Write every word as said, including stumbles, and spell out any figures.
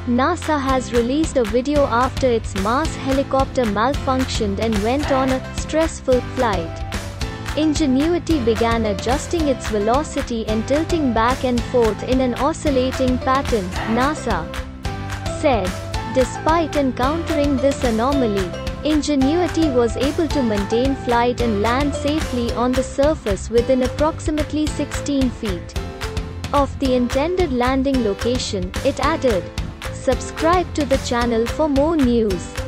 NASA has released a video after its Mars helicopter malfunctioned and went on a stressful flight. Ingenuity began adjusting its velocity and tilting back and forth in an oscillating pattern, NASA said. Despite encountering this anomaly, Ingenuity was able to maintain flight and land safely on the surface within approximately sixteen feet of the intended landing location, it added. Subscribe to the channel for more news.